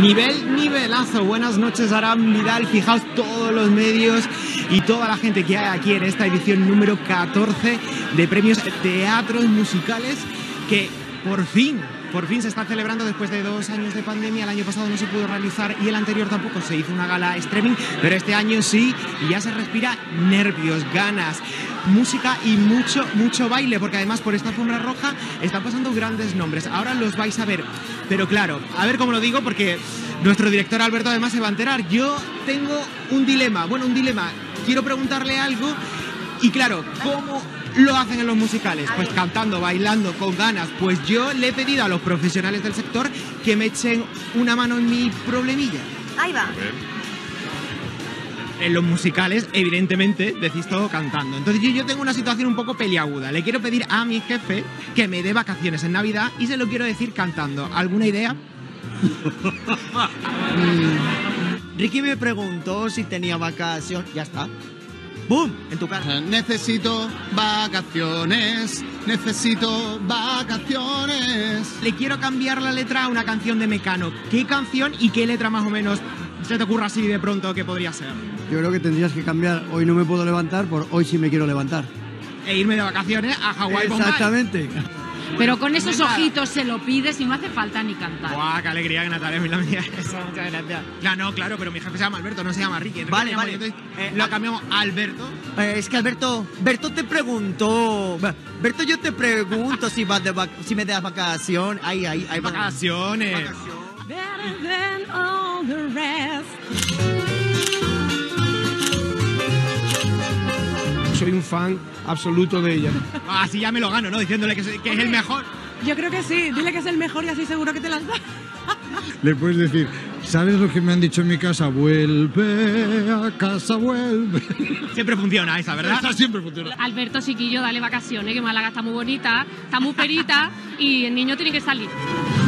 Nivelazo. Buenas noches, Aram Vidal. Fijaos todos los medios y toda la gente que hay aquí en esta edición número 14 de premios Teatros Musicales, que por fin se está celebrando después de 2 años de pandemia. El año pasado no se pudo realizar y el anterior tampoco, se hizo una gala streaming, pero este año sí, y ya se respira nervios, ganas, música y mucho baile, porque además por esta alfombra roja están pasando grandes nombres. Ahora los vais a ver, pero claro, a ver cómo lo digo, porque nuestro director Alberto además se va a enterar. Yo tengo un dilema, quiero preguntarle algo y claro, ¿cómo lo hacen en los musicales? Pues cantando, bailando, con ganas. Pues yo le he pedido a los profesionales del sector que me echen una mano en mi problemilla. Ahí va. En los musicales, evidentemente, decís todo cantando. Entonces yo tengo una situación un poco peliaguda. Le quiero pedir a mi jefe que me dé vacaciones en Navidad y se lo quiero decir cantando. ¿Alguna idea? Ricky me preguntó si tenía vacación. Ya está. ¡Bum! En tu cara. Necesito vacaciones. Le quiero cambiar la letra a una canción de Mecano. ¿Qué canción y qué letra más o menos se te ocurra así de pronto que podría ser? Yo creo que tendrías que cambiar Hoy no me puedo levantar por Hoy sí me quiero levantar. E irme de vacaciones a Hawái. Exactamente. Pero con esos ojitos se lo pides y no hace falta ni cantar. ¡Guau! ¡Qué alegría que Natalia es la mía! Eso, muchas gracias. Claro, pero mi jefe se llama Alberto, no se llama Ricky. Vale. Entonces, lo cambiamos a Alberto. Es que Alberto te preguntó. Berto, yo te pregunto si me das vacación. Ahí. Vacaciones. Better than all the rest. Soy un fan absoluto de ella. Así ya me lo gano, ¿no? Diciéndole que es el mejor. Yo creo que sí. Dile que es el mejor y así seguro que te las da. Le puedes decir, ¿sabes lo que me han dicho en mi casa? Vuelve a casa, vuelve. Siempre funciona esa, ¿verdad? Esa siempre funciona. Alberto, chiquillo, dale vacaciones, que Málaga está muy bonita, está muy perita y el niño tiene que salir.